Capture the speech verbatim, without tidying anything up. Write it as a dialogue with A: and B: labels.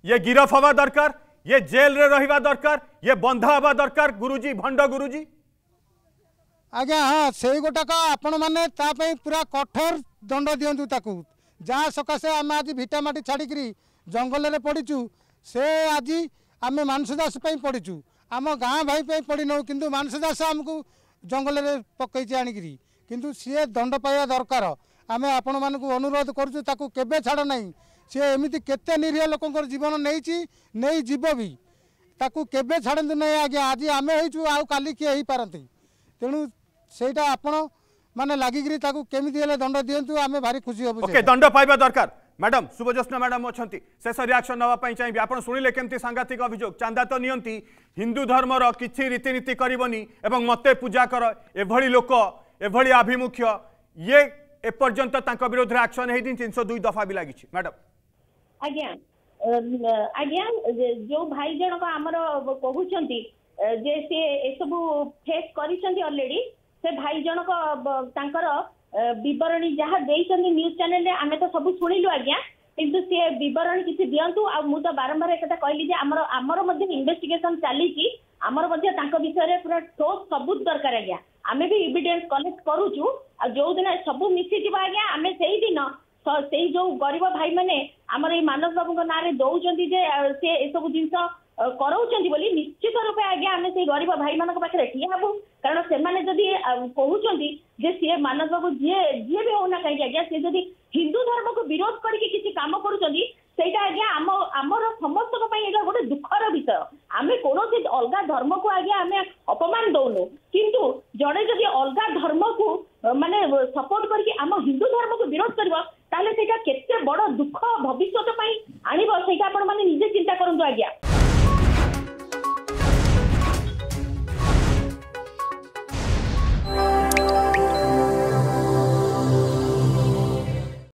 A: ये गिरफ हवा दरकार, ये जेल रे रहिबा दरकार, ये बंधा हवा दरकार गुरुजी भंड गुरुजी।
B: आज्ञा हाँ से गोटाक आपण मैंने पूरा कठोर दंड दिंतु ताकू जहाँ सकाशे आम आज भिटामाटी छाड़ी जंगल में पड़ीचु से आज आम मानस दास पड़ीचु आम गाँ भाई पड़ी नौ कि मानस दास आमको जंगल में पकई आणिकी किंतु सी दंड पाइबा दरकार आम आपण मानक अनुरोध करुँ ताकू केबे छाड़ ना सी एमती केते निरीह लोक जीवन नहीं जीव भी ताकू केबे छाड़ू ना आज्ञा आज आम हो आउ काली किए हो पारती तेणु सेटा आपण माने लागिकी ताकू केमिति हेले दंड दियंतु आमे भारी खुशी होबु।
A: ओके दंड पाइबा दरकार। मैडम शुभज्योत्स्ना मैडम अछंती शेष रिएक्शन नवा पई चाहिबी आपण सुनिले केमती सांघातिक अभियोग चांदा तो नियंती हिंदू धर्मर किछि रीतिनीति करबनी एवं मते पूजा कर एभली लोक एभली आभिमुख्य ये एपर्यंत तांका विरोध रे एक्शन हेदि तीन सौ दो दफा भी लागिछि। मैडम
C: आज्ञा आज्ञा जो भाई जनक हमर कहउचंती जे से एसबु फेस करिसंती ऑलरेडी से भाई जनक तांकर विवरणी जहाँ देइसंती न्यूज चैनल रे आमे तो सब सुनिलु आज्ञा किंतु से विवरणी किछि दियंतु आ मु तो बारंबार एकटा कहली जे हमर हमर मध्ये इन्वेस्टिगेशन चाली छी हमर मध्ये तांका विषय रे पूरा ठोस सबूत दरकार आज्ञा आमे भी एविडेंस कलेक्ट करूछु आ जो दिन सब मिसी दिबा आज्ञा आमे सेही दिन सेही जो गरीब भाई माने हमर ए मानव बाबू को नारे दउचंती जे से ए सब जिंस कराउचंती बोली निश्चित रूपे आज्ञा आमे से गरीब भाई मानक पाखरे ठिया हबु कारण से माने जदी कहउचंती जे से मानव बाबू जे जे भी होना कहि आज्ञा से जदी हिंदू धर्म को विरोध करके किसी काम करूचंती सेटा आज्ञा हम हमर समस्त को पई एटा गोटे दुखर विषय आमे कोनोसी अलगा धर्म को आज्ञा आमे अपमान दउनु किंतु जड़े जदी अलगा धर्म को माने सपोर्ट करके हम हिंदू धर्म को विरोध करबा ताले सेटा केते बड़ दुख भविष्यत पई आनिबो से